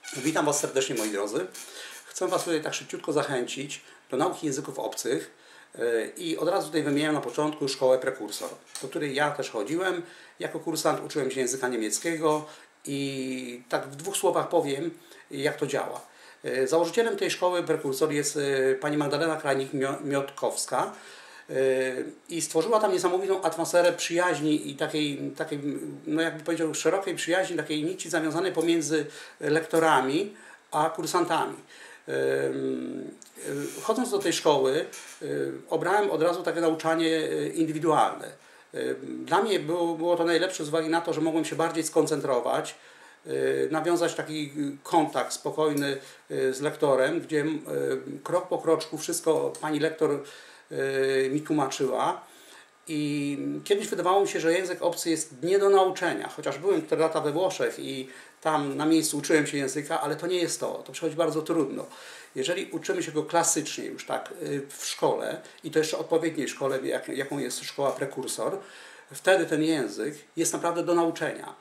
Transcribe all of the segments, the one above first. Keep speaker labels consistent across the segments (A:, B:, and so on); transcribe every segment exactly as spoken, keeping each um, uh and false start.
A: Witam Was serdecznie, moi drodzy. Chcę Was tutaj tak szybciutko zachęcić do nauki języków obcych i od razu tutaj wymieniam na początku szkołę Prekursor, do której ja też chodziłem. Jako kursant uczyłem się języka niemieckiego i tak w dwóch słowach powiem, jak to działa. Założycielem tej szkoły Prekursor jest pani Magdalena Krajnik-Miotkowska i stworzyła tam niesamowitą atmosferę przyjaźni i takiej, takiej, no jakby powiedział, szerokiej przyjaźni, takiej nici zawiązanej pomiędzy lektorami a kursantami. Chodząc do tej szkoły, obrałem od razu takie nauczanie indywidualne. Dla mnie było, było to najlepsze z uwagi na to, że mogłem się bardziej skoncentrować, nawiązać taki kontakt spokojny z lektorem, gdzie krok po kroczku wszystko pani lektor mi tłumaczyła. I kiedyś wydawało mi się, że język obcy jest nie do nauczenia, chociaż byłem cztery lata we Włoszech i tam na miejscu uczyłem się języka, ale to nie jest to, to przychodzi bardzo trudno. Jeżeli uczymy się go klasycznie już tak w szkole i to jeszcze odpowiedniej szkole, jak, jaką jest szkoła Prekursor, wtedy ten język jest naprawdę do nauczenia.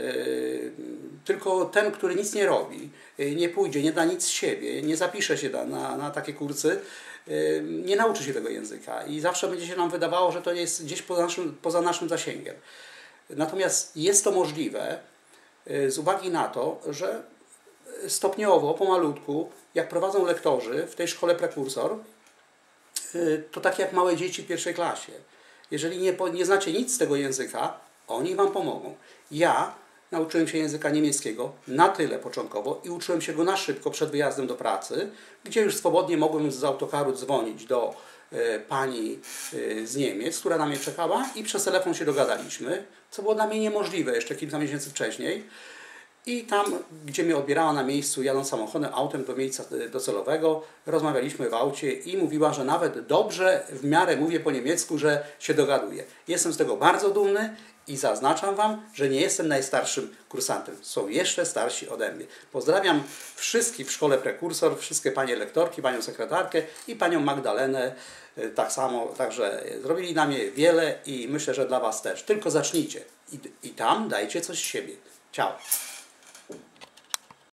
A: Tylko ten, który nic nie robi, nie pójdzie, nie da nic z siebie, nie zapisze się na, na, na takie kursy, nie nauczy się tego języka i zawsze będzie się nam wydawało, że to jest gdzieś poza naszym, poza naszym zasięgiem. Natomiast jest to możliwe z uwagi na to, że stopniowo, pomalutku, jak prowadzą lektorzy w tej szkole Prekursor, to tak jak małe dzieci w pierwszej klasie. Jeżeli nie, nie znacie nic z tego języka, oni Wam pomogą. Ja nauczyłem się języka niemieckiego na tyle początkowo i uczyłem się go na szybko przed wyjazdem do pracy, gdzie już swobodnie mogłem z autokaru dzwonić do e, pani e, z Niemiec, która na mnie czekała i przez telefon się dogadaliśmy, co było dla mnie niemożliwe jeszcze kilka miesięcy wcześniej. I tam, gdzie mnie odbierała na miejscu, jadąc samochodem, autem do miejsca docelowego, rozmawialiśmy w aucie i mówiła, że nawet dobrze w miarę mówię po niemiecku, że się dogaduję. Jestem z tego bardzo dumny i zaznaczam Wam, że nie jestem najstarszym kursantem. Są jeszcze starsi ode mnie. Pozdrawiam wszystkich w szkole Prekursor, wszystkie panie lektorki, panią sekretarkę i panią Magdalenę tak samo. Także zrobili na mnie wiele i myślę, że dla Was też. Tylko zacznijcie i, i tam dajcie coś z siebie. Ciao.